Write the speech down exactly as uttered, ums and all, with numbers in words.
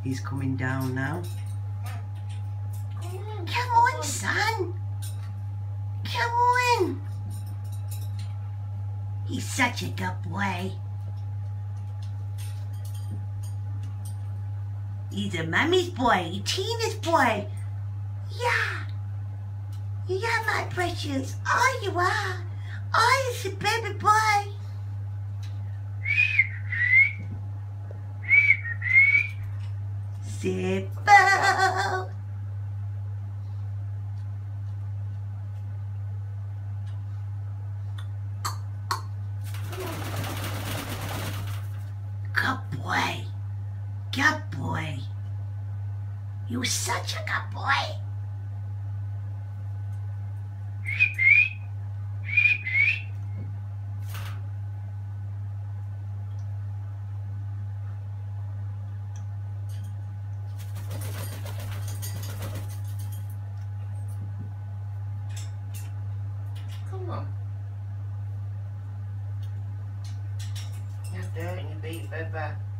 He's coming down now. Come on, Come on, son. Come on. He's such a good boy. He's a mummy's boy, Tina's boy. Yeah. Yeah, my precious. Oh, you are. Oh, it's a baby boy. Zippo. Good boy. Good boy. You're such a good boy. come on. You're dirty, you beat, bye bye.